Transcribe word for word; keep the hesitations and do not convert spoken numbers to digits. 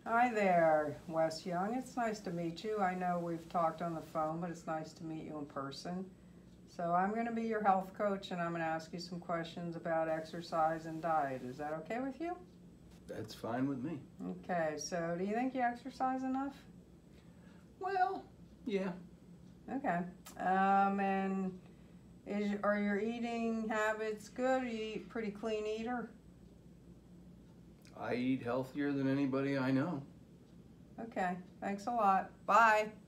Hi there, Wes Young. It's nice to meet you. I know we've talked on the phone, but it's nice to meet you in person. So I'm going to be your health coach, and I'm going to ask you some questions about exercise and diet. Is that okay with you? That's fine with me. Okay, so do you think you exercise enough? Well, yeah. Okay. Um, and is, are your eating habits good? Are you eat pretty clean eater? I eat healthier than anybody I know. Okay, thanks a lot. Bye.